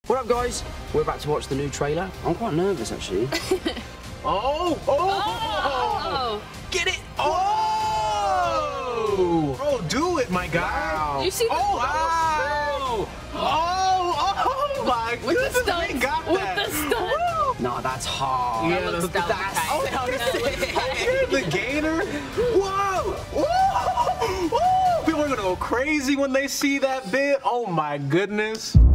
What up, guys? We're about to watch the new trailer. I'm quite nervous, actually. Oh! Get it! Oh! Bro, do it, my guy! Wow. You see the wow! Oh my with goodness, the stunts, we got with that! the stunts. No, that's hard. Yeah, That looks that's sick. the gator. Whoa! Whoa! Whoa! People are gonna go crazy when they see that bit. Oh my goodness.